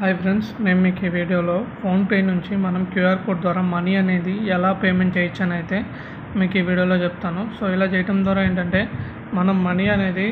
Hi friends, నేను మీకు ఈ వీడియోలో ఫోన్పే నుంచి మనం క్యూఆర్ కోడ్ ద్వారా మనీ అనేది ఎలా పేమెంట్ చేయొచ్చు అని అయితే మీకు ఈ వీడియోలో చెప్తాను. సో ఇలా చేయడం ద్వారా ఏంటంటే మనం మనీ అనేది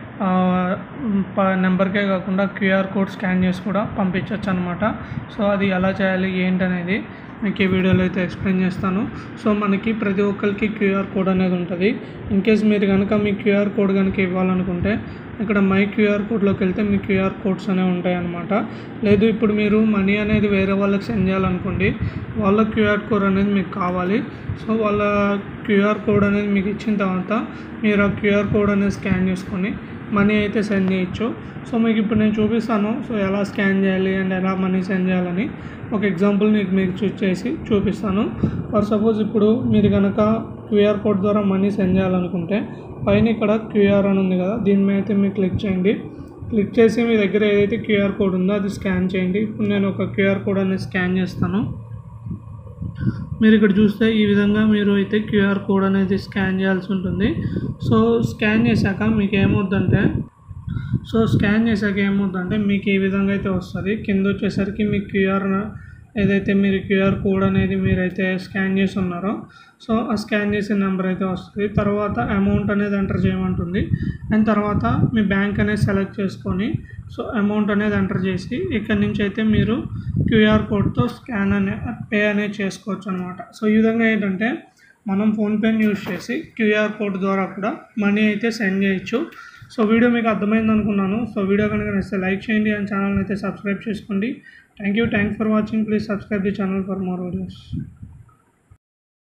నెంబర్కే కాకుండా క్యూఆర్ కోడ్ స్కాన్ చేసి కూడా పంపించవచ్చు అనమాట. సో అది ఎలా చేయాలి ఏంటనేది మీకు ఈ వీడియోలో అయితే ఎక్స్ప్లెయిన్ చేస్తాను. సో మనకి ప్రతి ఒక్కరికి క్యూఆర్ కోడ్ అనేది ఉంటుంది. ఇన్కేస్ మీరు కనుక మీ క్యూఆర్ కోడ్ కనుక ఇవ్వాలనుకుంటే ఇక్కడ మై క్యూఆర్ కోడ్లోకి వెళ్తే మీ క్యూఆర్ కోడ్స్ అనేవి ఉంటాయి అన్నమాట. లేదు ఇప్పుడు మీరు మనీ అనేది వేరే వాళ్ళకి సెండ్ చేయాలనుకోండి, వాళ్ళ క్యూఆర్ కోడ్ అనేది మీకు కావాలి. సో వాళ్ళ క్యూఆర్ కోడ్ అనేది మీకు ఇచ్చిన తర్వాత మీరు ఆ క్యూఆర్ కోడ్ అనేది స్కాన్ చేసుకొని మనీ అయితే సెండ్ చేయొచ్చు. సో మీకు ఇప్పుడు నేను చూపిస్తాను సో ఎలా స్కాన్ చేయాలి అండ్ ఎలా మనీ సెండ్ చేయాలని ఒక ఎగ్జాంపుల్ మీకు చేసి చూపిస్తాను. ఫర్ సపోజ్ ఇప్పుడు మీరు కనుక క్యూఆర్ కోడ్ ద్వారా మనీ సెండ్ చేయాలనుకుంటే పైన ఇక్కడ క్యూఆర్ అని ఉంది కదా, దీని మీద అయితే మీరు క్లిక్ చేయండి. క్లిక్ చేసి మీ దగ్గర ఏదైతే క్యూఆర్ కోడ్ ఉందో అది స్కాన్ చేయండి. ఇప్పుడు నేను ఒక క్యూఆర్ కోడ్ అనేది స్కాన్ చేస్తాను. మీరు ఇక్కడ చూస్తే ఈ విధంగా మీరు అయితే క్యూఆర్ కోడ్ అనేది స్కాన్ చేయాల్సి ఉంటుంది. సో స్కాన్ చేశాక మీకు ఏమవుద్దంటే మీకు ఈ విధంగా అయితే వస్తుంది. కింద వచ్చేసరికి మీ ఏదైతే మీరు క్యూఆర్ కోడ్ అనేది మీరైతే స్కాన్ చేసి ఉన్నారో సో ఆ స్కాన్ చేసిన నెంబర్ అయితే వస్తుంది. తర్వాత అమౌంట్ అనేది ఎంటర్ చేయమంటుంది. అండ్ తర్వాత మీ బ్యాంక్ అనేది సెలెక్ట్ చేసుకొని సో అమౌంట్ అనేది ఎంటర్ చేసి ఇక్కడ నుంచి అయితే మీరు క్యూఆర్ కోడ్తో పే అనేది చేసుకోవచ్చు అనమాట. సో ఈ విధంగా ఏంటంటే మనం ఫోన్పేని యూజ్ చేసి క్యూఆర్ కోడ్ ద్వారా కూడా మనీ అయితే సెండ్ చేయొచ్చు. సో వీడియో మీకు అర్థమైంది అనుకున్నాను. సో వీడియో కనుక నచ్చితే లైక్ చేయండి అండ్ ఛానల్ అయితే సబ్స్క్రైబ్ చేసుకోండి. Thanks for watching. Please subscribe the channel for more videos.